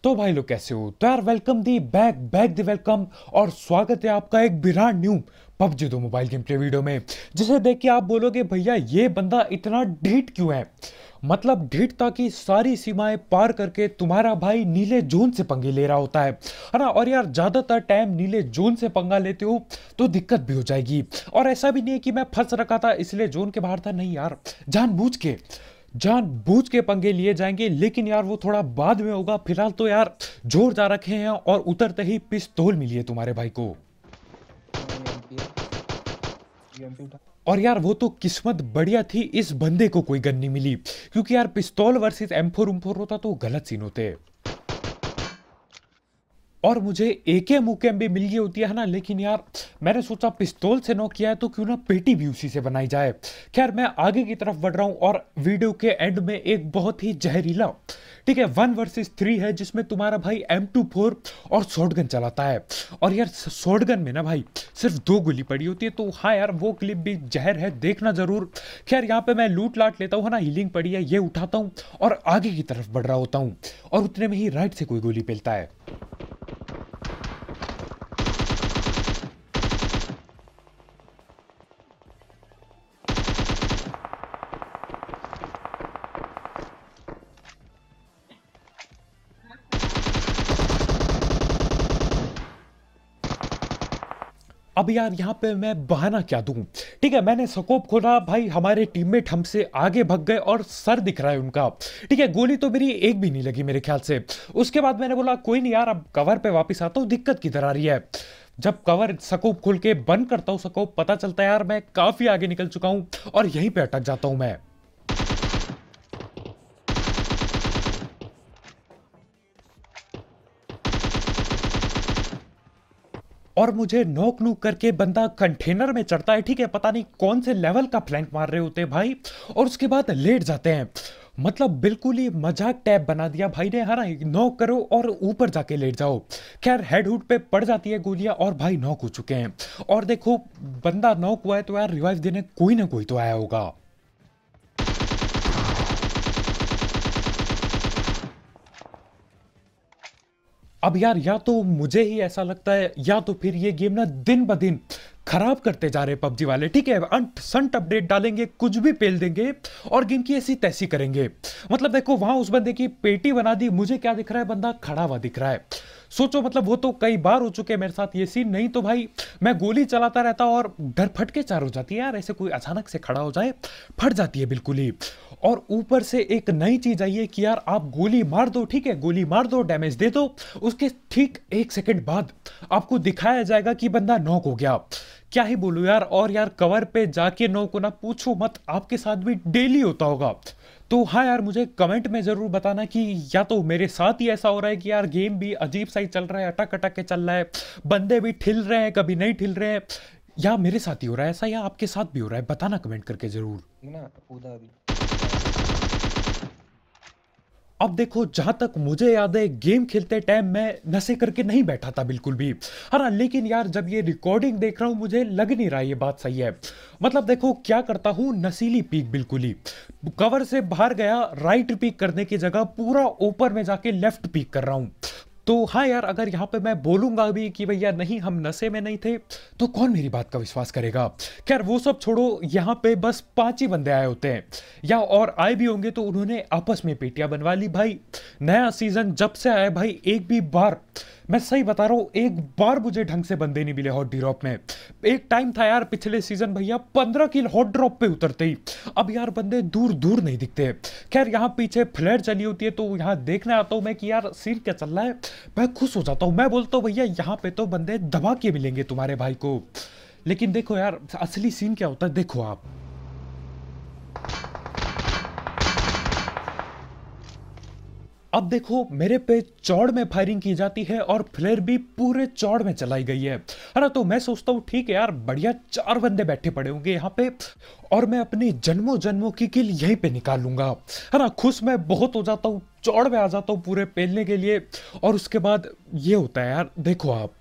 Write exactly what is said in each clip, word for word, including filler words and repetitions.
तो भाई लोग कैसे हो? तो यार welcome the back back the welcome और स्वागत है आपका एक ब्रांड न्यू पबजी दो मोबाइल गेम प्ले वीडियो में, जिसे देख के आप बोलोगे भैया ये बंदा इतना ढीठ क्यों है। मतलब ढीठता की सारी सीमाएं पार करके तुम्हारा भाई नीले जोन से पंगे ले रहा होता है है ना। और यार ज्यादातर टाइम नीले जोन से पंगा लेते हो तो दिक्कत भी हो जाएगी। और ऐसा भी नहीं है कि मैं फंस रखा था इसलिए जोन के बाहर था, नहीं यार, जानबूझ के जानबूझ के पंगे लिए जाएंगे, लेकिन यार वो थोड़ा बाद में होगा। फिलहाल तो यार जोर जा रखे हैं और उतरते ही पिस्तौल मिली है तुम्हारे भाई को। यूएमपी है। यूएमपी उठा। और यार वो तो किस्मत बढ़िया थी, इस बंदे को कोई गन नहीं मिली, क्योंकि यार पिस्तौल versus M four um four होता तो गलत सीन होते। और मुझे एके मुकेम भी मिल गई होती है ना, लेकिन यार मैंने सोचा पिस्तौल से नॉक किया है तो क्यों ना पेटी भी उसी से बनाई जाए। खैर मैं आगे की तरफ बढ़ रहा हूं और वीडियो के एंड में एक बहुत ही जहरीला, ठीक है, वन वर्सेस थ्री है जिसमें तुम्हारा भाई एम टू फोर और शॉटगन चलाता है। और यार शॉटगन में ना भाई सिर्फ दो गोली पड़ी होती है, तो हाँ यार वो क्लिप भी जहर है, देखना जरूर। खैर यहाँ पे मैं लूट लाट लेता हूँ, है ना, हीलिंग पड़ी है, ये उठाता हूँ और आगे की तरफ बढ़ रहा होता हूँ। और उतने में ही राइट से कोई गोली पेलता है। अब यार यहाँ पे मैं बहाना क्या दूं। ठीक है, मैंने स्कोप खोला, भाई हमारे टीममेट हमसे आगे भग गए और सर दिख रहा है उनका। ठीक है, गोली तो मेरी एक भी नहीं लगी मेरे ख्याल से। उसके बाद मैंने बोला कोई नहीं यार, अब कवर पे वापस आता हूँ, दिक्कत किधर आ रही है। जब कवर स्कोप खोल के बंद करता हूँ स्कोप, पता चलता है यार मैं काफी आगे निकल चुका हूँ और यहीं पे अटक जाता हूँ मैं। और मुझे नोक नूक करके बंदा कंटेनर में चढ़ता है, ठीक है, पता नहीं कौन से लेवल का फ्लैंक मार रहे होते हैं भाई, और उसके बाद लेट जाते हैं। मतलब बिल्कुल ही मजाक टैप बना दिया भाई ने, है ना, नॉक करो और ऊपर जाके लेट जाओ। खैर हेड हुड पे पड़ जाती है गोलियां और भाई नॉक हो चुके हैं। और देखो बंदा नॉक हुआ है तो यार रिवाइव देने कोई ना कोई तो आया होगा। अब यार या तो मुझे ही ऐसा लगता है या तो फिर ये गेम ना दिन ब दिन खराब करते जा रहे पबजी वाले। ठीक है, अंट संट अपडेट डालेंगे, कुछ भी पेल देंगे और गेम की ऐसी तैसी करेंगे। मतलब देखो वहां उस बंदे की पेटी बना दी, मुझे क्या दिख रहा है, बंदा खड़ा हुआ दिख रहा है। सोचो, मतलब वो तो कई बार हो चुके हैं मेरे साथ ये सीन, नहीं तो भाई मैं गोली चलाता रहता और डर फटके चार हो जाती है यार, ऐसे कोई अचानक से खड़ा हो जाए फट जाती है बिल्कुल ही। और ऊपर से एक नई चीज आई है कि यार आप गोली मार दो, ठीक है, गोली मार दो, डैमेज दे दो, उसके ठीक एक सेकंड बाद आपको दिखाया जाएगा कि बंदा नॉक हो गया। क्या ही बोलूं यार। और यार कवर पे जाके नॉक होना पूछो मत, आपके साथ भी डेली होता होगा। तो हाँ यार मुझे कमेंट में जरूर बताना कि या तो मेरे साथ ही ऐसा हो रहा है कि यार गेम भी अजीब सा ही चल रहा है, अटक अटक के चल रहा है, बंदे भी ठिल रहे हैं कभी नहीं ठिल रहे हैं, या मेरे साथ ही हो रहा है ऐसा, या आपके साथ भी हो रहा है, बताना कमेंट करके जरूर। ना कूदा अभी। ऊपर अब देखो जहां तक मुझे याद है गेम खेलते टाइम मैं नशे करके नहीं बैठा था बिल्कुल भी, है ना, लेकिन यार जब ये रिकॉर्डिंग देख रहा हूं मुझे लग नहीं रहा ये बात सही है। मतलब देखो क्या करता हूं, नशीली पीक बिल्कुल ही, कवर से बाहर गया, राइट पीक करने की जगह पूरा ऊपर में जाके लेफ्ट पीक कर रहा हूं। तो हाँ यार अगर यहाँ पे मैं बोलूंगा भी कि भैया नहीं हम नशे में नहीं थे, तो कौन मेरी बात का विश्वास करेगा। खैर वो सब छोड़ो, यहाँ पे बस पांच ही बंदे आए होते हैं, या और आए भी होंगे तो उन्होंने आपस में पेटियां बनवा ली भाई। नया सीजन जब से आया भाई एक भी बार, मैं सही बता रहा हूँ, एक बार मुझे ढंग से बंदे नहीं मिले हॉट ड्रॉप में। एक टाइम था यार पिछले सीजन भैया पंद्रह किल हॉट ड्रॉप पे उतरते ही, अब यार बंदे दूर दूर नहीं दिखते। खैर यहाँ पीछे फ्लेयर चली होती है तो यहाँ देखने आता हूँ मैं कि यार सीन क्या चल रहा है, मैं खुश हो जाता हूँ, मैं बोलता हूँ भैया यहाँ पे तो बंदे दबा के मिलेंगे तुम्हारे भाई को। लेकिन देखो यार असली सीन क्या होता है, देखो आप। अब देखो मेरे पे चौड़ में फायरिंग की जाती है और फ्लेयर भी पूरे चौड़ में चलाई गई है है ना। तो मैं सोचता हूँ ठीक है यार, बढ़िया चार बंदे बैठे पड़े होंगे यहाँ पे और मैं अपनी जन्मों जन्मों की किल यहीं पे निकाल लूंगा, है ना। खुश मैं बहुत हो जाता हूँ, चौड़ में आ जाता हूँ पूरे पेलने के लिए। और उसके बाद ये होता है यार, देखो आप।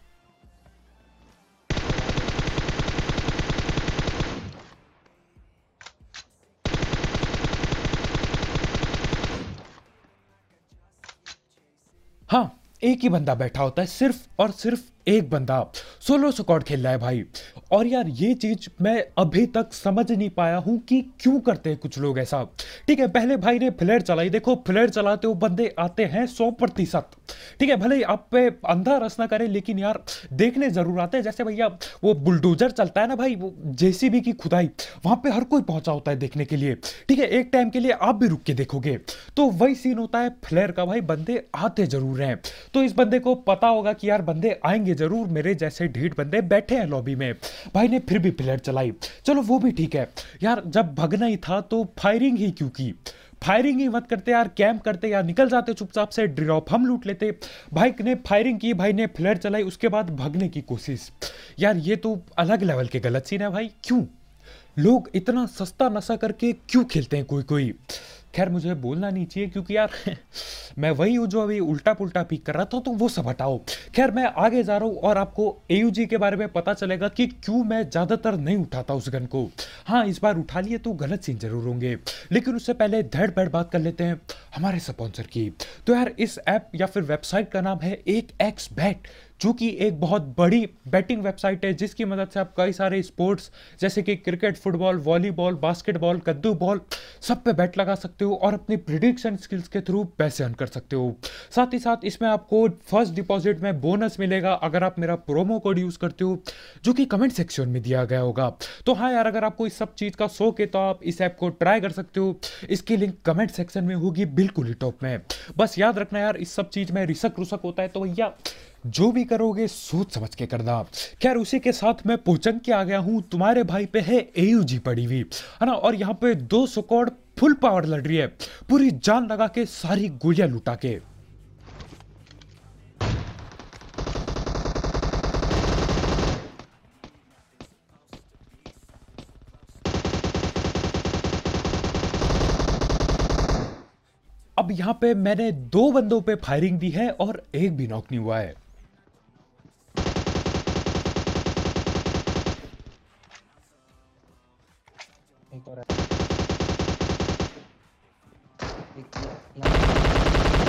हाँ, एक ही बंदा बैठा होता है, सिर्फ और सिर्फ एक बंदा सोलो स्क्वाड खेल रहा है भाई। और यार ये चीज मैं अभी तक समझ नहीं पाया हूं कि क्यों करते हैं कुछ लोग ऐसा। ठीक है, पहले भाई ने फ्लेयर चलाई, देखो फ्लेयर चलाते हो बंदे आते हैं सौ प्रतिशत। ठीक है, भले ही आप पे अंधा रस ना करे, लेकिन यार देखने जरूर आते हैं। जैसे भैया वो बुलडोजर चलता है ना भाई, वो जेसीबी की खुदाई, वहां पे हर कोई पहुंचा होता है देखने के लिए। ठीक है, एक टाइम के लिए आप भी रुक के देखोगे, तो वही सीन होता है फ्लेयर का भाई, बंदे आते जरूर हैं। तो इस बंदे को पता होगा कि यार बंदे आएंगे जरूर, मेरे जैसे ढीठ बंदे बैठे हैं लॉबी में, भाई ने फिर भी फ्लेयर चलाई। चलो वो भी ठीक है यार, जब भगना ही था तो फायरिंग ही क्यों की? फायरिंग ही मत करते यार, कैंप करते यार, निकल जाते चुपचाप से, ड्रॉप हम लूट लेते। भाई ने फायरिंग की, भाई ने फ्लेयर चलाई, उसके बाद भगने की कोशिश। यार ये तो अलग लेवल के गलत सीन है भाई। क्यों लोग इतना सस्ता नशा करके क्यों खेलते हैं कोई कोई? खैर मुझे बोलना नहीं चाहिए क्योंकि यार मैं वही हूँ जो अभी उल्टा पुल्टा पीक कर रहा था, तो वो सब हटाओ। खैर मैं आगे जा रहा हूँ और आपको एयूजी के बारे में पता चलेगा कि क्यों मैं ज़्यादातर नहीं उठाता उस गन को। हाँ, इस बार उठा लिए तो गलत सीन जरूर होंगे, लेकिन उससे पहले धड़ पैड़ बात कर लेते हैं हमारे स्पॉन्सर की। तो यार इस ऐप या फिर वेबसाइट का नाम है एक एक्स बैट, जो कि एक बहुत बड़ी बैटिंग वेबसाइट है, जिसकी मदद से आप कई सारे स्पोर्ट्स जैसे कि क्रिकेट, फुटबॉल, वॉलीबॉल, बास्केटबॉल, कद्दू बॉल, सब पे बैट लगा सकते हो और अपनी प्रिडिक्शन स्किल्स के थ्रू पैसे अर्न कर सकते हो। साथ ही साथ इसमें आपको फर्स्ट डिपॉजिट में बोनस मिलेगा अगर आप मेरा प्रोमो कोड यूज करते हो, जो कि कमेंट सेक्शन में दिया गया होगा। तो हाँ यार, अगर आपको इस सब चीज का शौक है तो आप इस ऐप को ट्राई कर सकते हो, इसकी लिंक कमेंट सेक्शन में होगी बिल्कुल ही टॉप में। बस याद रखना यार, इस सब चीज में रिसक रुसक होता है, तो भैया जो भी करोगे सोच समझ के करना। खैर उसी के साथ मैं पोचंग के आ गया हूं, तुम्हारे भाई पे है एयूजी पड़ी हुई है ना, और यहाँ पे दो स्क्वाड फुल पावर लड़ रही है, पूरी जान लगा के सारी गोलियां लुटा के। अब यहाँ पे मैंने दो बंदों पे फायरिंग दी है और एक भी नॉक नहीं हुआ है। एक और है। एक यहाँ यहाँ-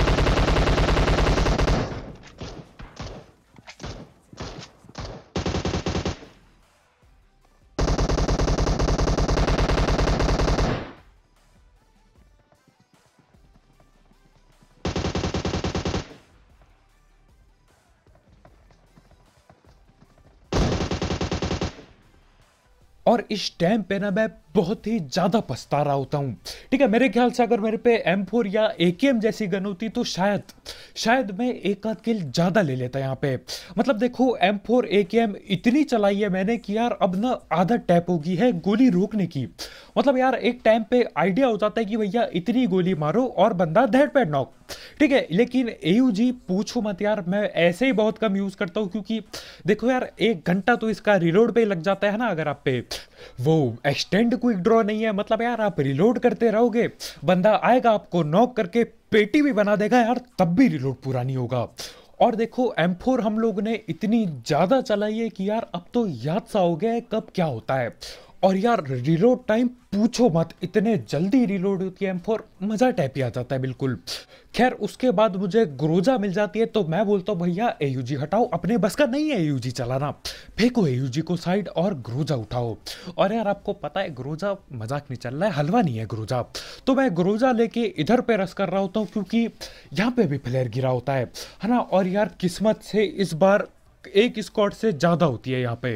और इस टाइम पे ना मैं बहुत ही ज्यादा पछता रहा होता हूँ। ठीक है, मेरे ख्याल से अगर मेरे पे एम फोर या ए के एम जैसी गन होती तो शायद शायद मैं एक आध किल ज्यादा ले लेता यहाँ पे। मतलब देखो एम फोर ए के एम इतनी चलाई है मैंने कि यार अब ना आदत टैप होगी है गोली रोकने की। मतलब यार एक टाइम पे आइडिया हो जाता है कि भैया इतनी गोली मारो और बंदा धड़ पैड नॉक। ठीक है, लेकिन एयूजी पूछो मत यार, मैं ऐसे ही बहुत कम यूज करता हूँ, क्योंकि देखो यार एक घंटा तो इसका रिलोड पे लग जाता है ना, अगर आप पे वो एक्सटेंड क्विक ड्रॉ नहीं है। मतलब यार आप रिलोड करते रहोगे, बंदा आएगा आपको नॉक करके पेटी भी बना देगा यार, तब भी रिलोड पूरा नहीं होगा। और देखो एम फोर हम लोग ने इतनी ज्यादा चलाई है कि यार अब तो याद सा हो गया है कब क्या होता है। और यार रिलोड टाइम पूछो मत, इतने जल्दी रिलोड होती है एम फोर, मजा टाइप ही आ जाता है बिल्कुल। खैर उसके बाद मुझे ग्रोजा मिल जाती है, तो मैं बोलता हूँ भैया एयूजी हटाओ, अपने बस का नहीं है एयूजी चलाना, फेंको एयूजी को साइड और ग्रोजा उठाओ। और यार आपको पता है ग्रोजा मजाक नहीं चल रहा है, हलवा नहीं है ग्रोजा। तो मैं ग्रोजा लेके इधर पे रस कर रहा होता हूँ, क्योंकि यहाँ पे भी फ्लेयर गिरा होता है है ना। और यार किस्मत से इस बार एक स्क्वाड से ज्यादा होती है यहाँ पे।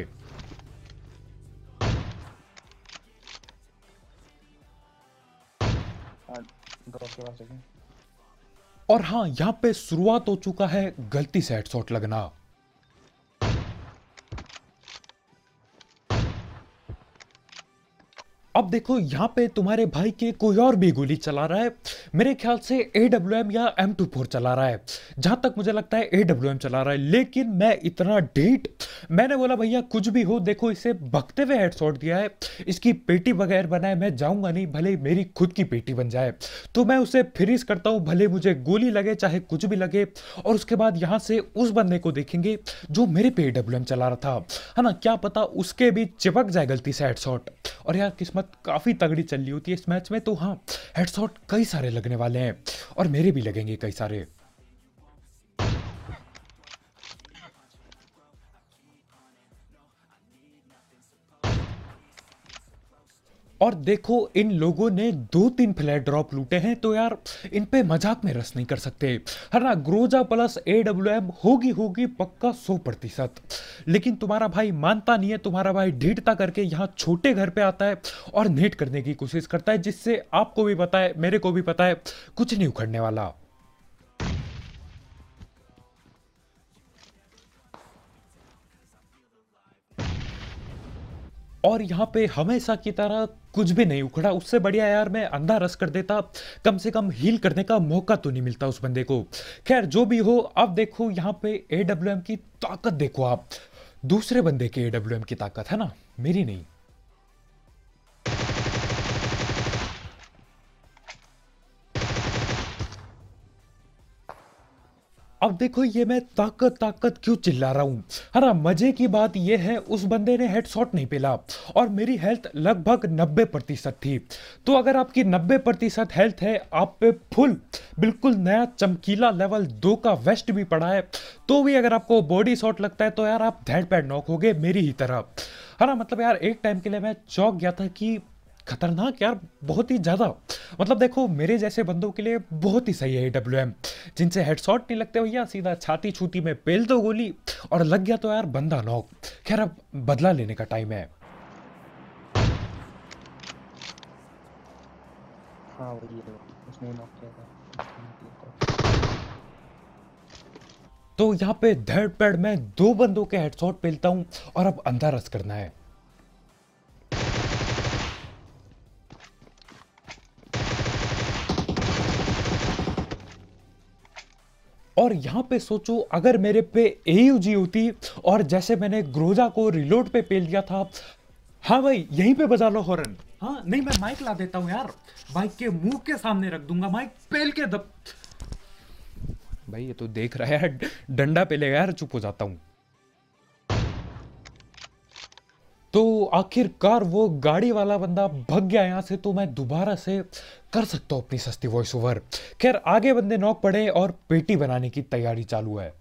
हाँ, ड्रॉप के पास सेकंड। और हाँ, यहाँ पे शुरुआत हो चुका है गलती से हेडशॉट लगना। अब देखो यहाँ पे तुम्हारे भाई के कोई और भी गोली चला रहा है, मेरे ख्याल से ए डब्ल्यू एम या एम टू फोर चला रहा है, जहां तक मुझे लगता है ए डब्ल्यू एम चला रहा है। लेकिन मैं इतना ढीठ, मैंने बोला भैया कुछ भी हो, देखो इसे भगते हुए हेडशॉट दिया है, इसकी पेटी बगैर बनाए मैं जाऊंगा नहीं, भले मेरी खुद की पेटी बन जाए। तो मैं उसे फ्रीज करता हूं, भले मुझे गोली लगे चाहे कुछ भी लगे। और उसके बाद यहां से उस बंदे को देखेंगे जो मेरे पे ए डब्ल्यू एम चला रहा था, है ना, क्या पता उसके भी चिपक जाए गलती से हेडशॉट। और यार किस्मत काफी तगड़ी चल रही होती है इस मैच में, तो हाँ हेडशॉट कई सारे लगने वाले हैं और मेरे भी लगेंगे कई सारे। और देखो इन लोगों ने दो तीन फ्लैट ड्रॉप लूटे हैं, तो यार इन पे मजाक में रस नहीं कर सकते, है ना। Groza plus A W M होगी होगी पक्का सौ प्रतिशत। लेकिन तुम्हारा भाई मानता नहीं है, तुम्हारा भाई ढीठता करके यहाँ छोटे घर पे आता है और नेट करने की कोशिश करता है, जिससे आपको भी पता है मेरे को भी पता है कुछ नहीं उखड़ने वाला। और यहाँ पे हमेशा की तरह कुछ भी नहीं उखड़ा। उससे बढ़िया यार मैं अंधा रस कर देता, कम से कम हील करने का मौका तो नहीं मिलता उस बंदे को। खैर जो भी हो, अब देखो यहाँ पे ए डब्ल्यू एम की ताकत देखो आप, दूसरे बंदे के ए डब्ल्यू एम की ताकत है ना, मेरी नहीं। अब देखो ये मैं ताकत ताकत क्यों चिल्ला रहा हूं, है ना। मजे की बात ये है उस बंदे ने हेडशॉट नहीं पेला और मेरी हेल्थ लगभग नब्बे प्रतिशत थी। तो अगर आपकी नब्बे प्रतिशत हेल्थ है, आप पे फुल बिल्कुल नया चमकीला लेवल दो का वेस्ट भी पड़ा है, तो भी अगर आपको बॉडी शॉट लगता है तो यार आप धैड़ पैड नॉक हो गए मेरी ही तरह, है ना। मतलब यार एक टाइम के लिए मैं चौंक गया था कि खतरनाक यार, बहुत ही ज्यादा। मतलब देखो मेरे जैसे बंदों के लिए बहुत ही सही है डब्ल्यू एम, जिनसे हेडशॉट नहीं लगते भैया, सीधा छाती छूती में पेल दो गोली और लग गया तो यार बंदा नॉक। खैर अब बदला लेने का टाइम है। हाँ वही है, उसने नॉक किया था, उसने किया था। तो यहाँ पे धड़ पैड में दो बंदों के हेडशॉट पेलता हूँ और अब अंधा रस करना है। और यहाँ पे सोचो अगर मेरे पे ए यू जी होती और जैसे मैंने ग्रोजा को रिलोड पे पेल दिया था। हाँ भाई यहीं पे बजा लो हॉर्न। हाँ नहीं मैं माइक ला देता हूँ यार, बाइक के मुंह के सामने रख दूंगा माइक, पेल के दब। भाई ये तो देख रहा है यार, डंडा पेलेगा यार, चुप हो जाता हूँ। तो आखिरकार वो गाड़ी वाला बंदा भग गया यहाँ से, तो मैं दोबारा से कर सकता हूँ अपनी सस्ती वॉइस ओवर। खैर आगे बंदे नॉक पड़े और पेटी बनाने की तैयारी चालू है।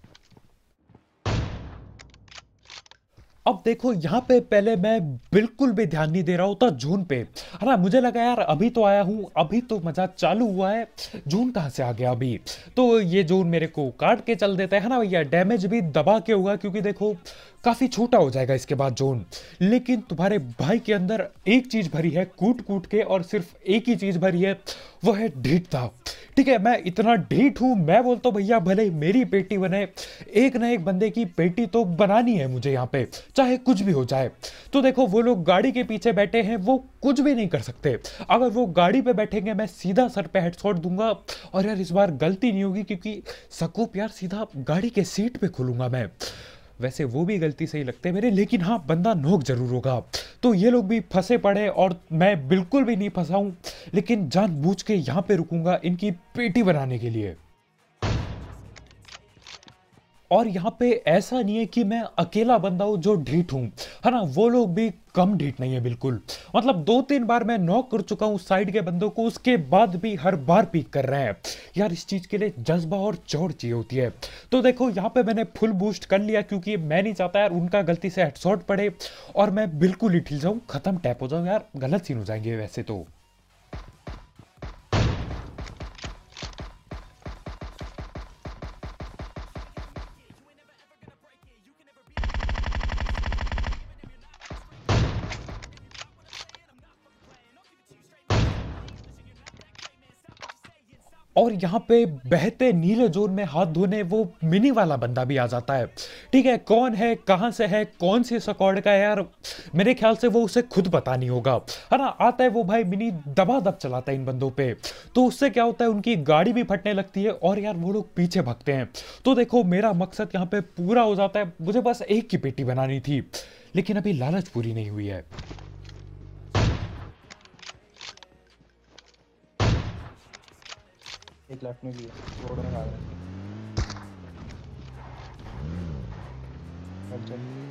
अब देखो यहाँ पे पहले मैं बिल्कुल भी ध्यान नहीं दे रहा होता जोन पे, है ना। मुझे लगा यार अभी तो आया हूँ, अभी तो मजा चालू हुआ है, जोन कहाँ से आ गया अभी। तो ये जोन मेरे को काट के चल देता है ना भैया, डैमेज भी दबा के होगा क्योंकि देखो काफी छोटा हो जाएगा इसके बाद जोन। लेकिन तुम्हारे भाई के अंदर एक चीज भरी है कूट कूट के, और सिर्फ एक ही चीज भरी है, वो है ढीठता। ठीक है मैं इतना ढीठ हूं, मैं बोलता हूं भैया भले मेरी पेटी बने, एक ना एक बंदे की पेटी तो बनानी है मुझे यहाँ पे, चाहे कुछ भी हो जाए। तो देखो वो लोग गाड़ी के पीछे बैठे हैं, वो कुछ भी नहीं कर सकते। अगर वो गाड़ी पे बैठेंगे मैं सीधा सर पे हेडशॉट दूंगा, और यार इस बार गलती नहीं होगी क्योंकि स्कोप यार सीधा गाड़ी के सीट पे खोलूंगा मैं। वैसे वो भी गलती से ही लगते हैं मेरे, लेकिन हाँ बंदा नोक जरूर होगा। तो ये लोग भी फंसे पड़े और मैं बिल्कुल भी नहीं फंसा हूं, लेकिन जानबूझ के यहां पे रुकूंगा इनकी पेटी बनाने के लिए। और यहाँ पे ऐसा नहीं है कि मैं अकेला बंदा हूं जो ढीठ हूं, है ना। वो लोग भी कम ढीठ नहीं है बिल्कुल। मतलब दो तीन बार मैं नॉक कर चुका हूं साइड के बंदों को, उसके बाद भी हर बार पीक कर रहे हैं। यार इस चीज के लिए जज्बा और चौड़ चाहिए होती है। तो देखो यहाँ पे मैंने फुल बूस्ट कर लिया क्योंकि मैं नहीं चाहता यार उनका गलती से हेडशॉट पड़े और मैं बिल्कुल ही ठिल जाऊं, खत्म टैप हो जाऊं। यार गलत सीन हो जाएंगे वैसे तो। और यहाँ पे बहते नीले जोन में हाथ धोने वो मिनी वाला बंदा भी आ जाता है। ठीक है कौन है, कहाँ से है, कौन सी स्क्वाड का है, यार मेरे ख्याल से वो उसे खुद पता नहीं होगा, है ना। आता है वो भाई मिनी दबा दब चलाता है इन बंदों पे, तो उससे क्या होता है उनकी गाड़ी भी फटने लगती है और यार वो लोग पीछे भागते हैं। तो देखो मेरा मकसद यहाँ पे पूरा हो जाता है, मुझे बस एक की पेटी बनानी थी, लेकिन अभी लालच पूरी नहीं हुई है। एक लेफ्ट में भी है, रोड में आ रहा है। चल चल।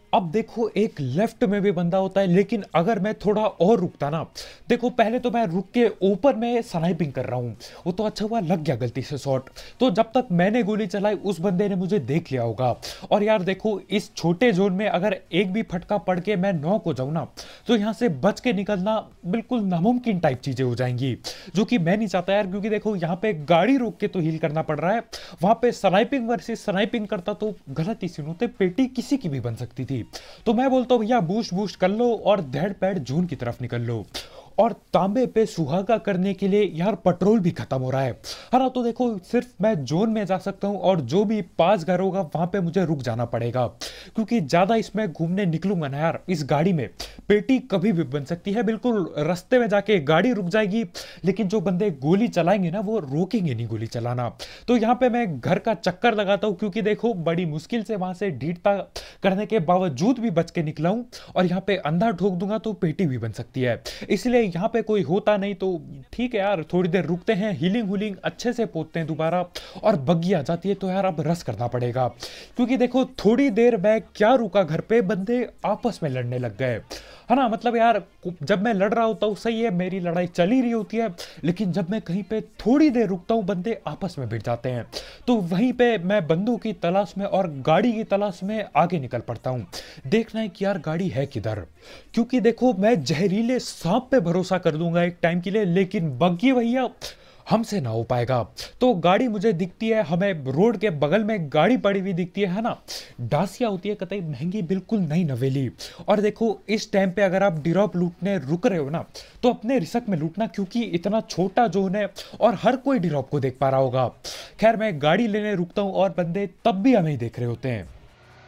अब देखो एक लेफ्ट में भी बंदा होता है, लेकिन अगर मैं थोड़ा और रुकता ना, देखो पहले तो मैं रुक के ऊपर में स्नाइपिंग कर रहा हूँ, वो तो अच्छा हुआ लग गया गलती से शॉट। तो जब तक मैंने गोली चलाई उस बंदे ने मुझे देख लिया होगा। और यार देखो इस छोटे जोन में अगर एक भी फटका पड़ के मैं नॉक हो जाऊँ ना, तो यहाँ से बच के निकलना बिल्कुल नामुमकिन टाइप चीजें हो जाएंगी, जो कि मैं नहीं चाहता यार। क्योंकि देखो यहाँ पे गाड़ी रोक के तो हील करना पड़ रहा है, वहां पे स्नाइपिंग वर्सेस स्नाइपिंग करता तो गलत ही सीन होते, पेटी किसी की भी बन सकती थी। तो मैं बोलता हूं भैया बूस्ट बूस्ट कर लो और धैड़ पैड़ जून की तरफ निकल लो। और तांबे पे सुहागा करने के लिए यार पेट्रोल भी खत्म हो रहा है। है ना, तो देखो सिर्फ मैं जोन में जा सकता हूँ, और जो भी पास घर होगा वहां पे मुझे रुक जाना पड़ेगा, क्योंकि ज्यादा इसमें घूमने निकलूंगा ना यार, इस गाड़ी में पेटी कभी भी बन सकती है। बिल्कुल रास्ते में जाके गाड़ी रुक जाएगी, लेकिन जो बंदे गोली चलाएंगे ना वो रोकेंगे नहीं गोली चलाना। तो यहाँ पे मैं घर का चक्कर लगाता हूँ, क्योंकि देखो बड़ी मुश्किल से वहां से ढीठता करने के बावजूद भी बच के निकला हूं, और यहाँ पे अंधा ठोक दूंगा तो पेटी भी बन सकती है। इसलिए यहाँ पे कोई होता नहीं तो ठीक है यार, थोड़ी देर रुकते हैं, हीलिंग हुलिंग अच्छे से पोतते हैं दोबारा। और बग्गी आ जाती है तो यार अब रस करना पड़ेगा, क्योंकि देखो थोड़ी देर मैं क्या रुका घर पे, बंदे आपस में लड़ने लग गए। है ना, मतलब यार जब मैं लड़ रहा होता हूँ सही है, मेरी लड़ाई चल ही रही होती है, लेकिन जब मैं कहीं पे थोड़ी देर रुकता हूँ बंदे आपस में भिड़ जाते हैं। तो वहीं पे मैं बंदों की तलाश में और गाड़ी की तलाश में आगे निकल पड़ता हूँ, देखना है कि यार गाड़ी है किधर। क्योंकि देखो मैं जहरीले सांप पे भरोसा कर दूंगा एक टाइम के लिए, लेकिन बग्गी भैया हमसे ना हो पाएगा। तो गाड़ी मुझे दिखती है, हमें रोड के बगल में गाड़ी पड़ी हुई दिखती है है ना, डासिया होती है कतई महंगी, बिल्कुल नई नवेली। और देखो इस टाइम पे अगर आप ड्रॉप लूटने रुक रहे हो ना, तो अपने रिस्क में लूटना, क्योंकि इतना छोटा जोन है और हर कोई ड्रॉप को देख पा रहा होगा। खैर मैं गाड़ी लेने रुकता हूँ और बंदे तब भी हमें ही देख रहे होते हैं।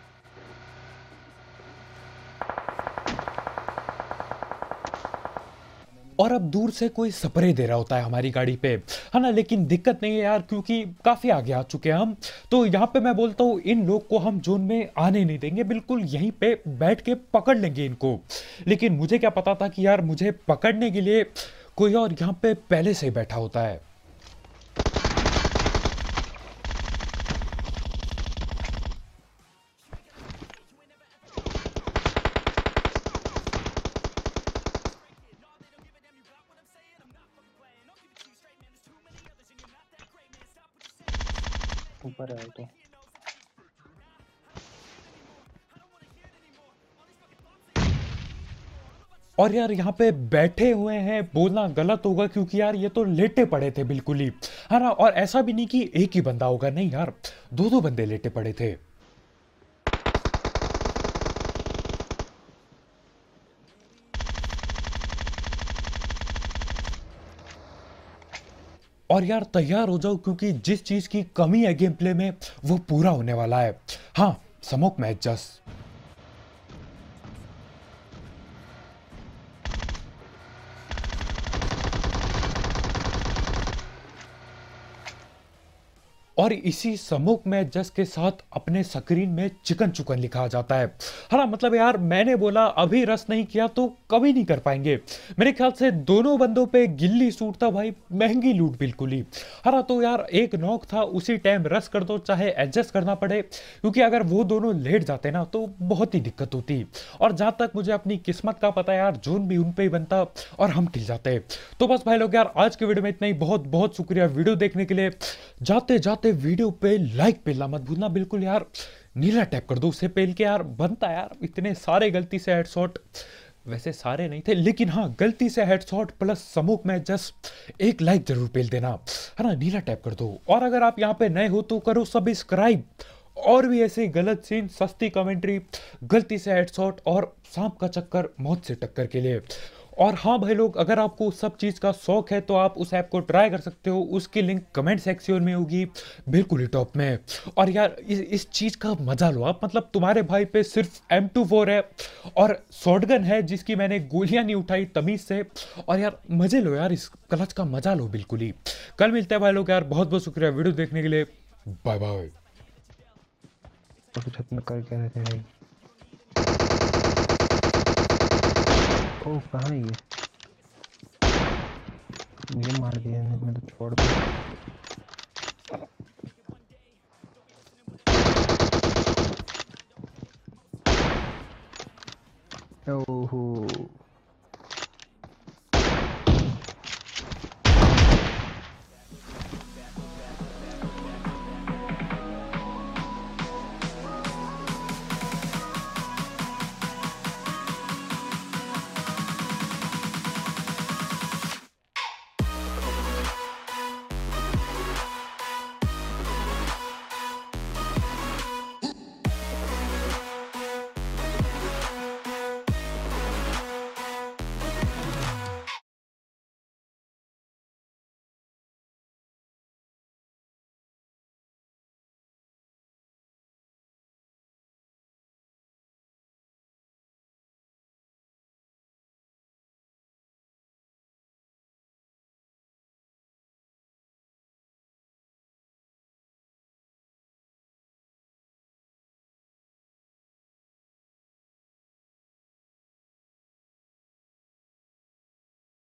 और अब दूर से कोई स्प्रे दे रहा होता है हमारी गाड़ी पे, है ना, लेकिन दिक्कत नहीं है यार, क्योंकि काफी आगे आ चुके हैं हम। तो यहाँ पे मैं बोलता हूँ इन लोग को हम जोन में आने नहीं देंगे, बिल्कुल यहीं पे बैठ के पकड़ लेंगे इनको। लेकिन मुझे क्या पता था कि यार मुझे पकड़ने के लिए कोई और यहाँ पे पहले से ही बैठा होता है। ऊपर है वो तो। और यार यहाँ पे बैठे हुए हैं बोलना गलत होगा, क्योंकि यार ये तो लेटे पड़े थे बिल्कुल ही, है ना। और ऐसा भी नहीं कि एक ही बंदा होगा, नहीं यार, दो दो बंदे लेटे पड़े थे। और यार तैयार हो जाओ, क्योंकि जिस चीज की कमी है गेम प्ले में वो पूरा होने वाला है। हाँ, स्मोक मैच जस्ट। और इसी समूह में जस के साथ अपने स्क्रीन में चिकन चुकन लिखा आ जाता है। है ना, मतलब यार मैंने बोला अभी रस नहीं किया तो कभी नहीं कर पाएंगे। मेरे ख्याल से दोनों बंदों पे गिल्ली सूट था भाई, महंगी लूट बिल्कुल ही। है ना, तो यार एक नॉक था, उसी टाइम रस कर दो चाहे एडजस्ट करना पड़े, क्योंकि अगर वो दोनों लेट जाते ना तो बहुत ही दिक्कत होती। और जहां तक मुझे अपनी किस्मत का पता है यार, जोन भी उन पे ही बनता और हम टिल जाते। तो बस भाई लोग यार आज के वीडियो में इतना ही, बहुत बहुत शुक्रिया वीडियो देखने के लिए। जाते जाते वीडियो पे लाइक पेलना मत भूलना बिल्कुल यार, नीला टैप कर दो उससे पेल के यार, बनता यार इतने सारे गलती से हेडशॉट, वैसे सारे नहीं थे लेकिन हाँ गलती से हेडशॉट प्लस समूह में जस्ट एक लाइक जरूर पेल देना, है ना, नीला टैप कर दो। और अगर आप यहाँ पे नए हो तो करो सब्सक्राइब, और भी ऐसे गलत सीन, सस्ती कमेंट्री, गलती से हेडशॉट और सांप का चक्कर, मौत से टक्कर के लिए। और हाँ भाई लोग, अगर आपको सब चीज़ का शौक है तो आप उस ऐप को ट्राई कर सकते हो, उसकी लिंक कमेंट सेक्शन में होगी बिल्कुल ही टॉप में। और यार इस इस चीज़ का मजा लो आप, मतलब तुम्हारे भाई पे सिर्फ एम टू फोर है और शॉटगन है जिसकी मैंने गोलियां नहीं उठाई तमीज से। और यार मजे लो यार, इस क्लच का मजा लो बिल्कुल ही। कल मिलते हैं भाई लोग यार, बहुत बहुत शुक्रिया वीडियो देखने के लिए, बाय बाय। तो छत में कर क्या रहते हैं? ओह कहाँ है ये? मुझे मार दिया मैं तो छोड़ दिया। ओहो